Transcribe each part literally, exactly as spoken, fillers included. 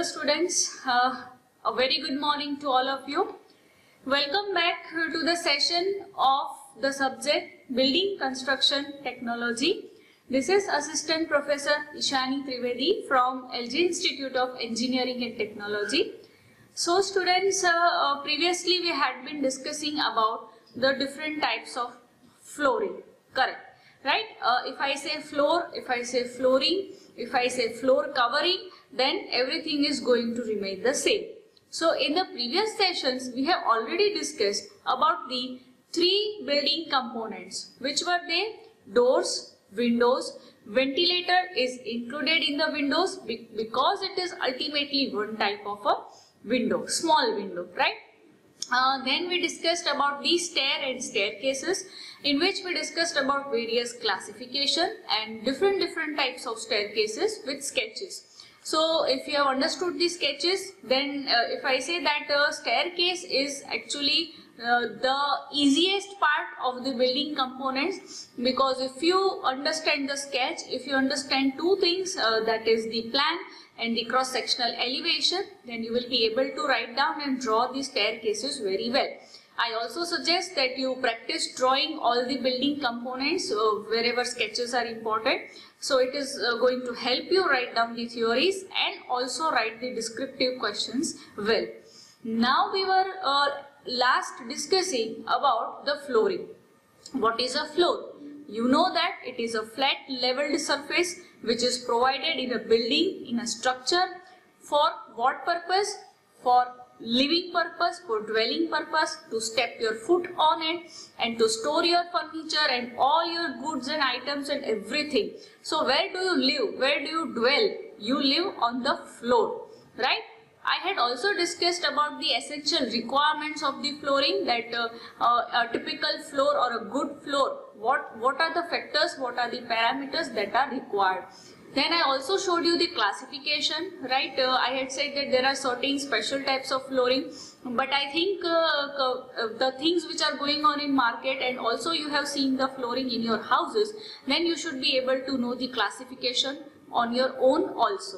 students, uh, a very good morning to all of you. Welcome back to the session of the subject Building Construction Technology. This is Assistant Professor Ishani Trivedi from L G Institute of Engineering and Technology. So students, uh, uh, previously we had been discussing about the different types of flooring, correct? Right? Uh, if I say floor, if I say flooring, if I say floor covering, then everything is going to remain the same. So in the previous sessions, we have already discussed about the three building components. Which were they? Doors, windows, ventilator is included in the windows because it is ultimately one type of a window, small window, right? Uh, then we discussed about the stair and staircases, in which we discussed about various classification and different different types of staircases with sketches. So if you have understood the sketches, then uh, if I say that a staircase is actually uh, the easiest part of the building components, because if you understand the sketch, if you understand two things, uh, that is the plan and the cross-sectional elevation, then you will be able to write down and draw the staircases very well. I also suggest that you practice drawing all the building components uh, wherever sketches are important. So it is uh, going to help you write down the theories and also write the descriptive questions well. Now we were uh, last discussing about the flooring. What is a floor? You know that it is a flat leveled surface which is provided in a building, in a structure. For what purpose? For living purpose, for dwelling purpose, to step your foot on it and to store your furniture and all your goods and items and everything. So where do you live? Where do you dwell? You live on the floor, right? I had also discussed about the essential requirements of the flooring, that uh, uh, a typical floor or a good floor, what, what are the factors, what are the parameters that are required. Then I also showed you the classification, right? Uh, I had said that there are certain special types of flooring, but I think uh, uh, the things which are going on in market, and also you have seen the flooring in your houses, then you should be able to know the classification on your own also.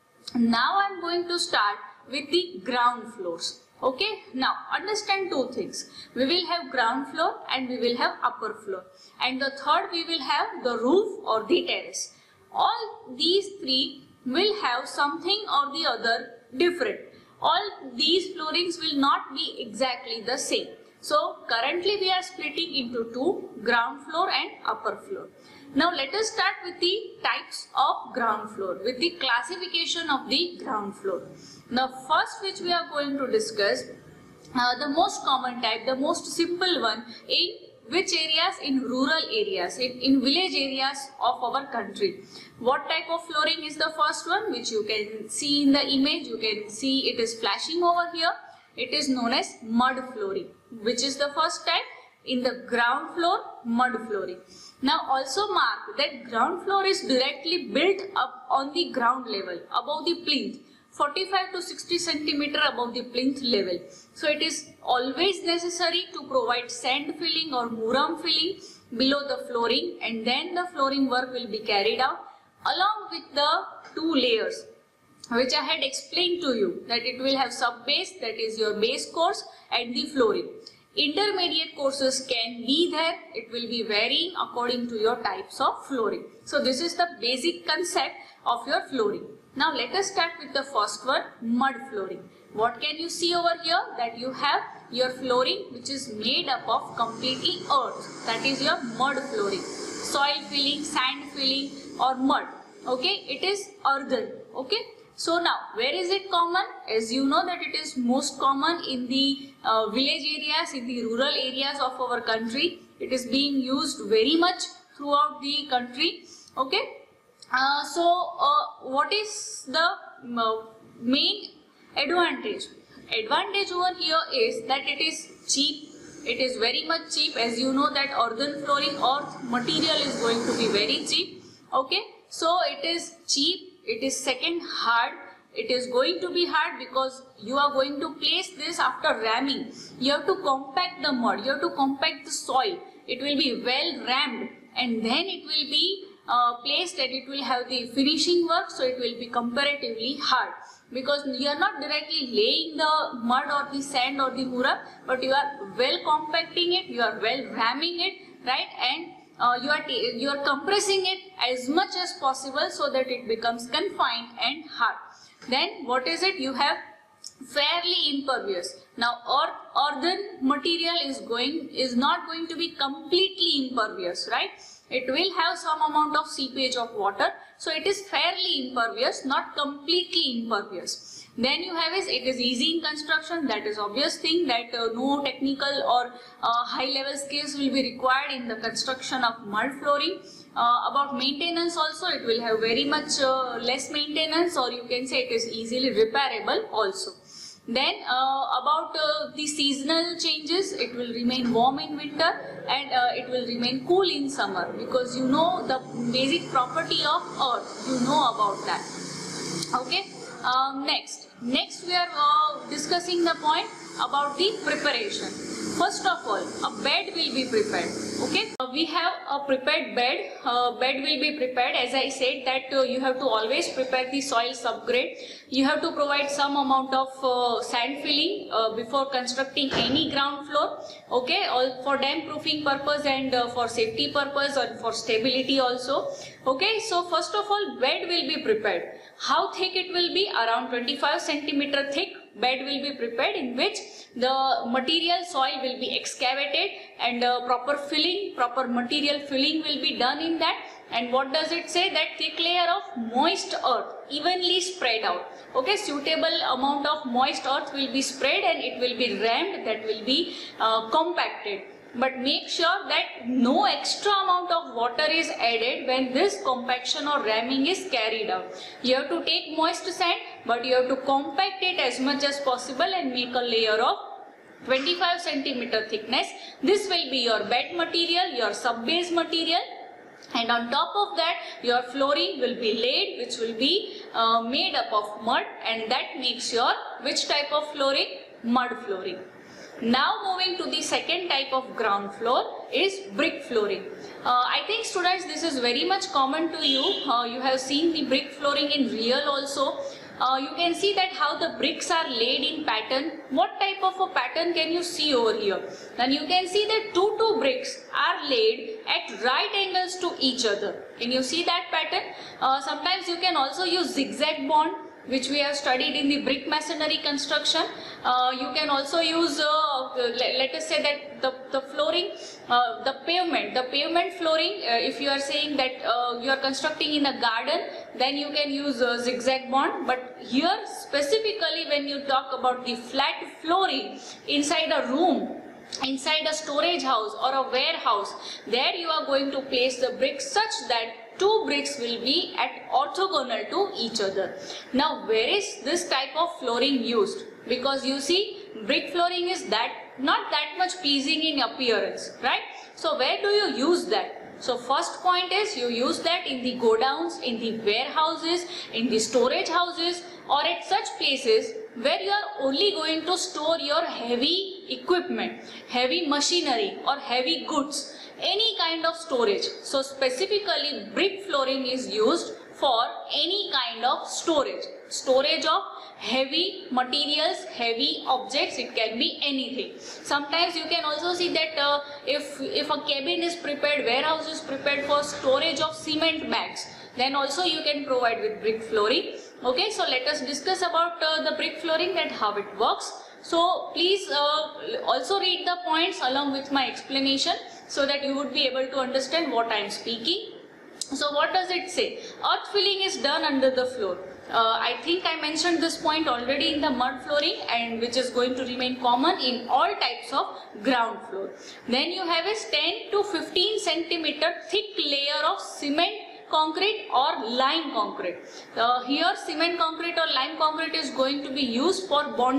Now I am going to start with the ground floors. Okay, now understand two things. We will have ground floor and we will have upper floor, and the third we will have the roof or the terrace. All these three will have something or the other different. All these floorings will not be exactly the same. So currently we are splitting into two, ground floor and upper floor. Now let us start with the types of ground floor, with the classification of the ground floor. Now first, which we are going to discuss, uh, the most common type, the most simple one, in which areas? In rural areas, in, in village areas of our country. What type of flooring is the first one, which you can see in the image? You can see it is flashing over here. It is known as mud flooring. Which is the first type? In the ground floor, mud flooring. Now also mark that ground floor is directly built up on the ground level, above the plinth, forty-five to sixty centimeter above the plinth level. So it is always necessary to provide sand filling or muram filling below the flooring, and then the flooring work will be carried out along with the two layers which I had explained to you, that it will have sub base, that is your base course, and the flooring. Intermediate courses can be there. It will be varying according to your types of flooring. So this is the basic concept of your flooring. Now let us start with the first one, mud flooring. What can you see over here? That you have your flooring which is made up of completely earth. That is your mud flooring. Soil filling, sand filling or mud. Okay, it is earthen. Okay. So now, where is it common? As you know that it is most common in the uh, village areas, in the rural areas of our country. It is being used very much throughout the country. Okay. Uh, so, uh, what is the uh, main advantage? Advantage over here is that it is cheap. It is very much cheap. As you know that earthen flooring, earth material is going to be very cheap. Okay. So, it is cheap. It is second hard. It is going to be hard because you are going to place this after ramming. You have to compact the mud. You have to compact the soil. It will be well rammed, and then it will be uh, placed, and it will have the finishing work. So it will be comparatively hard. because you are not directly laying the mud or the sand or the murab, but you are well compacting it, you are well ramming it, right, and uh, you are you are compressing it as much as possible so that it becomes confined and hard. Then what is it? You have fairly impervious. Now earth, earthen material is going is not going to be completely impervious, right? It will have some amount of seepage of water, so it is fairly impervious, not completely impervious. Then you have is it is easy in construction. That is obvious thing that uh, no technical or uh, high level skills will be required in the construction of mud flooring. Uh, about maintenance also, it will have very much uh, less maintenance, or you can say it is easily repairable also. Then uh, about uh, the seasonal changes, it will remain warm in winter and uh, it will remain cool in summer, because you know the basic property of earth, you know about that. Okay. Um, next, next we are uh, discussing the point about the preparation. First of all, a bed will be prepared. Okay, uh, we have a prepared bed. Uh, bed will be prepared. As I said that uh, you have to always prepare the soil subgrade. You have to provide some amount of uh, sand filling uh, before constructing any ground floor. Okay, all for dam proofing purpose and uh, for safety purpose and for stability also. Okay, so first of all, bed will be prepared. How thick it will be? Around twenty-five centimeter thick bed will be prepared, in which the material soil will be excavated and uh, proper filling, proper material filling will be done in that. And what does it say? That thick layer of moist earth evenly spread out. Okay, suitable amount of moist earth will be spread and it will be rammed, that will be uh, compacted. But make sure that no extra amount of water is added when this compaction or ramming is carried out. You have to take moist sand, but you have to compact it as much as possible and make a layer of twenty-five centimeter thickness. This will be your bed material, your sub-base material. And on top of that, your flooring will be laid, which will be uh, made up of mud, and that makes your which type of flooring? Mud flooring. Now moving to the second type of ground floor is brick flooring. Uh, I think students, this is very much common to you. Uh, you have seen the brick flooring in real also. Uh, you can see that how the bricks are laid in pattern. What type of a pattern can you see over here? And you can see that two two bricks are laid at right angles to each other. Can you see that pattern? Uh, sometimes you can also use zigzag bond, which we have studied in the brick masonry construction. Uh, you can also use, uh, let, let us say that the, the flooring, uh, the pavement, the pavement flooring, uh, if you are saying that uh, you are constructing in a garden, then you can use uh, zigzag bond. But here specifically when you talk about the flat flooring inside a room, inside a storage house or a warehouse, there you are going to place the bricks such that two bricks will be at orthogonal to each other. Now where is this type of flooring used? Because you see, brick flooring is that not that much pleasing in appearance, right? So where do you use that? So first point is you use that in the godowns, in the warehouses, in the storage houses, or at such places where you are only going to store your heavy equipment, heavy machinery or heavy goods, any kind of storage. So specifically brick flooring is used for any kind of storage, storage of heavy materials, heavy objects. It can be anything. Sometimes you can also see that uh, if, if a cabin is prepared, warehouse is prepared for storage of cement bags, then also you can provide with brick flooring. Okay, so let us discuss about uh, the brick flooring and how it works. So please uh, also read the points along with my explanation so that you would be able to understand what I am speaking. So what does it say? Earth filling is done under the floor. Uh, I think I mentioned this point already in the mud flooring, and which is going to remain common in all types of ground floor. Then you have a ten to fifteen centimeter thick layer of cement concrete or lime concrete. Uh, here cement concrete or lime concrete is going to be used for bonding.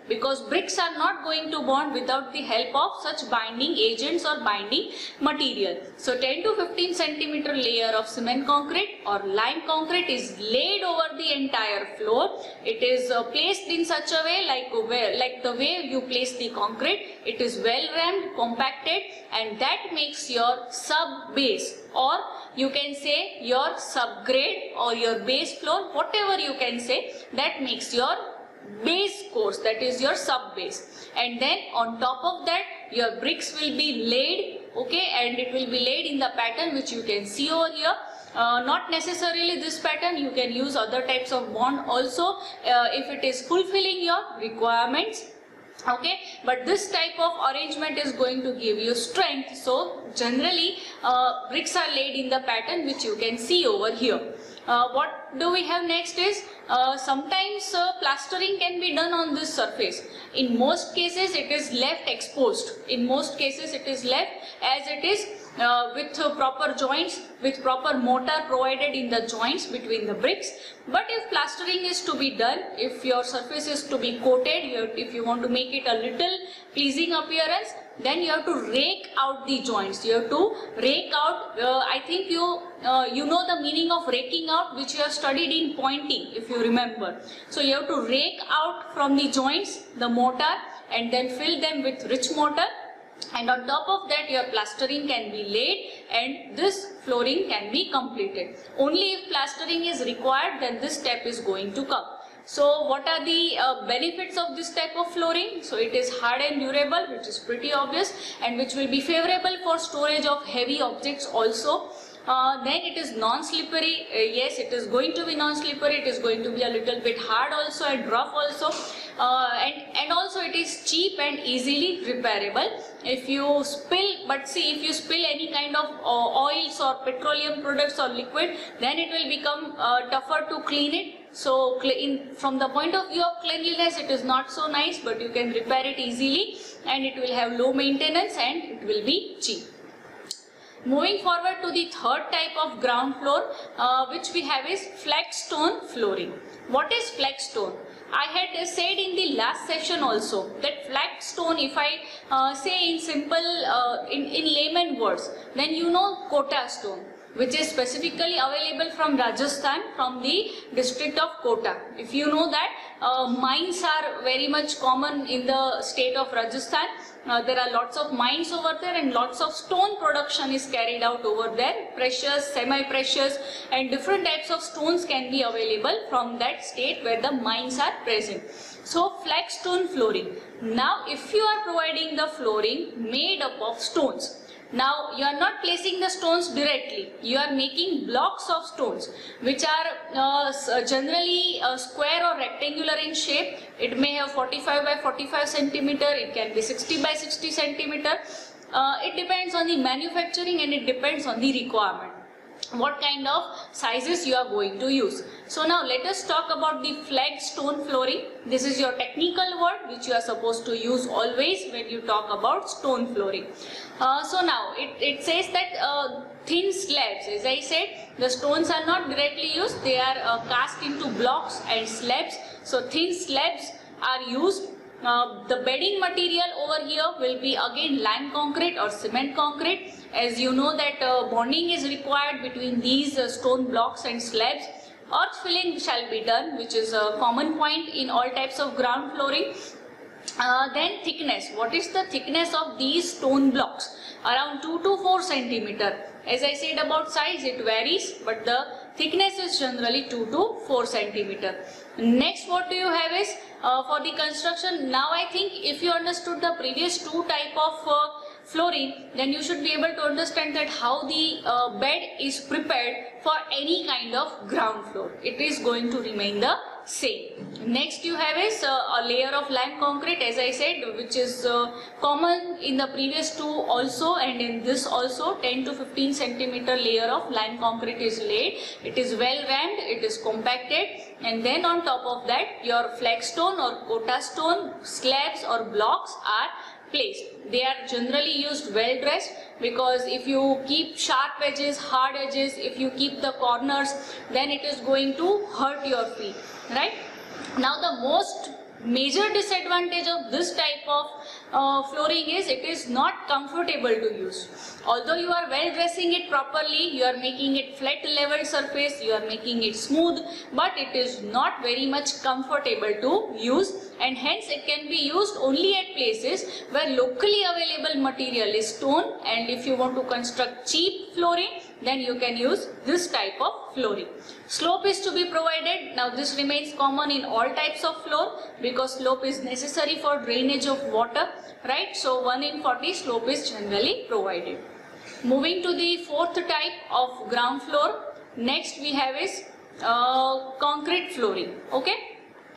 because bricks are not going to bond without the help of such binding agents or binding material. So ten to fifteen centimeter layer of cement concrete or lime concrete is laid over the entire floor. It is uh, placed in such a way like where, like the way you place the concrete. It is well rammed, compacted, and that makes your sub base, or you can say your subgrade or your base floor, whatever you can say, that makes your base course, that is your sub base. And then on top of that your bricks will be laid, okay, and it will be laid in the pattern which you can see over here. Uh, not necessarily this pattern, you can use other types of bond also uh, if it is fulfilling your requirements, okay, but this type of arrangement is going to give you strength. So generally uh, bricks are laid in the pattern which you can see over here. Uh, what do we have next is uh, sometimes uh, plastering can be done on this surface. In most cases it is left exposed. In most cases it is left as it is uh, with uh, proper joints, with proper mortar provided in the joints between the bricks. But if plastering is to be done, if your surface is to be coated, you have, if you want to make it a little pleasing appearance, then you have to rake out the joints. You have to rake out, uh, I think you uh, you know the meaning of raking out, which you have studied in pointing, if you remember. So you have to rake out from the joints the mortar and then fill them with rich mortar, and on top of that your plastering can be laid and this flooring can be completed. Only if plastering is required, then this step is going to come. So what are the uh, benefits of this type of flooring? So it is hard and durable, which is pretty obvious, and which will be favorable for storage of heavy objects also. Uh, then it is non-slippery. Uh, yes, it is going to be non-slippery. It is going to be a little bit hard also and rough also. Uh, and, and also it is cheap and easily repairable. If you spill, but see, if you spill any kind of uh, oils or petroleum products or liquid, then it will become uh, tougher to clean it. So in, from the point of view of cleanliness, it is not so nice, but you can repair it easily and it will have low maintenance and it will be cheap. Moving forward to the third type of ground floor, uh, which we have is flagstone flooring. What is flagstone? I had said in the last session also that flagstone, if I uh, say in simple, uh, in, in layman words, then you know Kota stone, which is specifically available from Rajasthan, from the district of Kota. If you know that, uh, mines are very much common in the state of Rajasthan. Uh, there are lots of mines over there and lots of stone production is carried out over there. Precious, semi-precious and different types of stones can be available from that state where the mines are present. So flagstone flooring. Now if you are providing the flooring made up of stones, now you are not placing the stones directly, you are making blocks of stones which are uh, generally uh, square or rectangular in shape. It may have forty-five by forty-five centimeter, it can be sixty by sixty centimeter. Uh, it depends on the manufacturing and it depends on the requirement, what kind of sizes you are going to use. So now let us talk about the flagstone flooring. This is your technical word which you are supposed to use always when you talk about stone flooring. Uh, so now it, it says that uh, thin slabs, as I said, the stones are not directly used, they are uh, cast into blocks and slabs. So thin slabs are used. Uh, the bedding material over here will be again lime concrete or cement concrete. As you know that uh, bonding is required between these uh, stone blocks and slabs. Earth filling shall be done, which is a common point in all types of ground flooring. Uh, then thickness. What is the thickness of these stone blocks? Around two to four centimeter. As I said about size, it varies, but the thickness is generally two to four centimeter. Next, what do you have is uh, for the construction. Now I think if you understood the previous two type of uh, flooring, then you should be able to understand that how the uh, bed is prepared for any kind of ground floor. It is going to remain the same. Next you have is uh, a layer of lime concrete, as I said, which is uh, common in the previous two also, and in this also ten to fifteen centimeter layer of lime concrete is laid. It is well rammed, it is compacted, and then on top of that your flagstone or Kota stone slabs or blocks are placed. They are generally used well dressed, because if you keep sharp edges, hard edges, if you keep the corners, then it is going to hurt your feet, right? Now the most major disadvantage of this type of uh, flooring is it is not comfortable to use. Although you are well dressing it properly, you are making it flat level surface, you are making it smooth, but it is not very much comfortable to use, and hence it can be used only at places where locally available material is stone, and if you want to construct cheap flooring, then you can use this type of flooring. Slope is to be provided. Now this remains common in all types of floor because slope is necessary for drainage of water, right? So one in forty slope is generally provided. Moving to the fourth type of ground floor, next we have is uh, concrete flooring. Okay.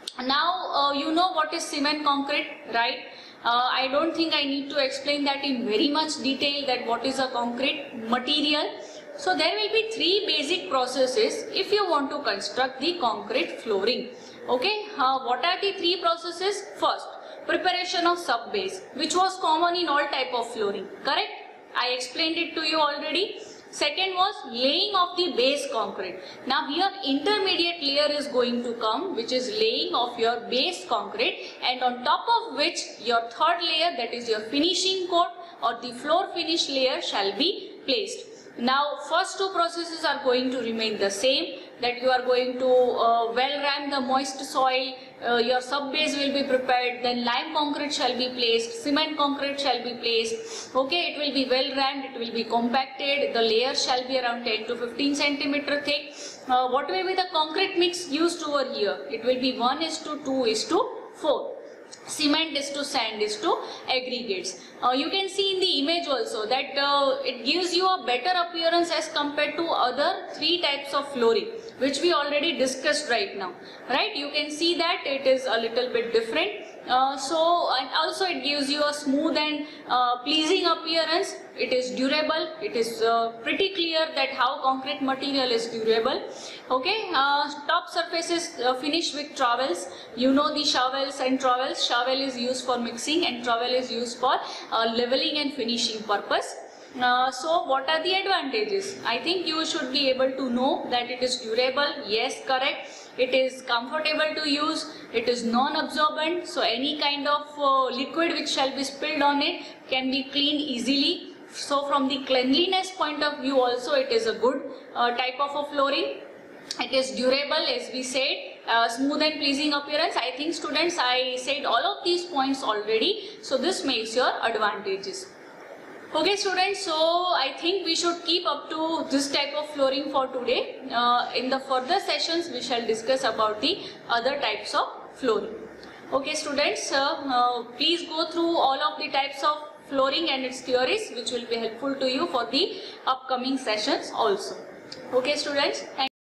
Now uh, you know what is cement concrete, right? Uh, I don't think I need to explain that in very much detail, that what is a concrete material. So there will be three basic processes if you want to construct the concrete flooring. Okay, uh, what are the three processes? First, preparation of sub base, which was common in all type of flooring, correct? I explained it to you already. Second was laying of the base concrete. Now here intermediate layer is going to come, which is laying of your base concrete, and on top of which your third layer, that is your finishing coat or the floor finish layer, shall be placed. Now first two processes are going to remain the same, that you are going to uh, well ram the moist soil, uh, your sub base will be prepared, then lime concrete shall be placed, cement concrete shall be placed. Okay, it will be well rammed, it will be compacted, the layer shall be around ten to fifteen centimeter thick. Uh, what will be the concrete mix used over here? It will be one is to two is to four. Cement is to sand is to aggregates. Uh, you can see in the image also that uh, it gives you a better appearance as compared to other three types of flooring, which we already discussed right now, right? You can see that it is a little bit different. Uh, so and also it gives you a smooth and uh, pleasing appearance. It is durable. It is uh, pretty clear that how concrete material is durable. Okay, uh, top surface is uh, finished with trowels. You know the shovels and trowels. Shovel is used for mixing and trowel is used for uh, leveling and finishing purpose. Uh, so what are the advantages? I think you should be able to know that it is durable. Yes, correct. It is comfortable to use. It is non-absorbent. So any kind of uh, liquid which shall be spilled on it can be cleaned easily. So from the cleanliness point of view also it is a good uh, type of a flooring. It is durable, as we said, uh, smooth and pleasing appearance. I think students, I said all of these points already. So this makes your advantages. Okay students, so I think we should keep up to this type of flooring for today. Uh, in the further sessions we shall discuss about the other types of flooring. Okay students, uh, uh, please go through all of the types of flooring and its theories, which will be helpful to you for the upcoming sessions also. Okay students, thank